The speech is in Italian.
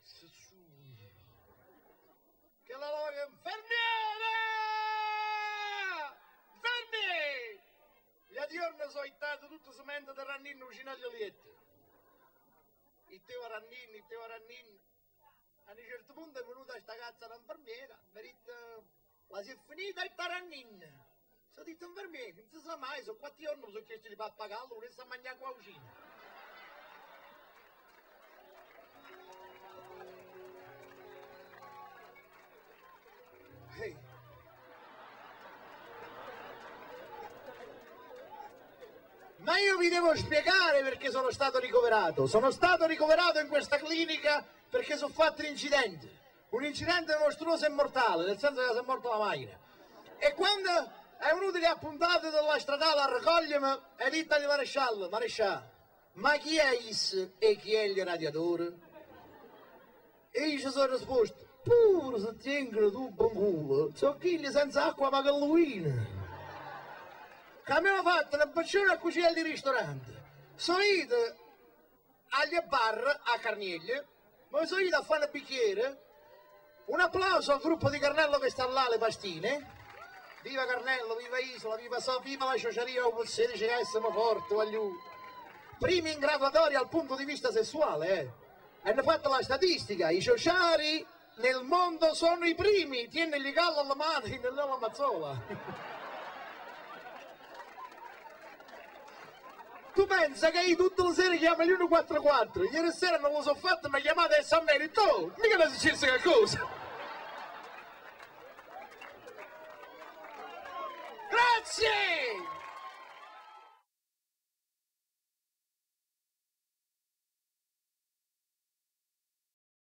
Che la loga infermiera! Fermi! Gli adiorni sono ittato tutto semento di rannino vicino agli olieti. Il teo rannino. A un certo punto è venuta questa cazzo d'infermiera, mi ha detto, la si è finita il tarannino. Sono detto infermiera, non si sa mai, sono 4 giorni, mi sono chiesto di pappagallo, non sa mangiare qua cucina. Hey. Ma io vi devo spiegare perché sono stato ricoverato. Sono stato ricoverato in questa clinica perché sono fatto un incidente. Un incidente mostruoso e mortale, nel senso che si è morta la macchina. E quando è venuto le appuntate della stradale a raccogliermi, è detto agli maresciallo, ma chi è is e chi è il radiatore? E io ci sono risposto, pure se tengono tu banculo, sono chigli senza acqua ma calluina. Che abbiamo fatto una bacione a cucina di ristorante. Sono ido agli bar a Carnieglia, ma sono ido a fare un bicchiere. Un applauso al gruppo di Carnello che sta là alle pastine. Viva Carnello, viva Isola, viva la ciociaria o 16 che siamo forti, voglio. Primi in graduatoria dal punto di vista sessuale, Hanno fatto la statistica, i ciociari nel mondo sono i primi, tiene il gallo alla mano nella mazzola. Tu pensa che io tutte le sere chiamo gli 144, ieri sera non lo so fatto, mi chiamate e San Merito, mica non è successo che cosa. Grazie!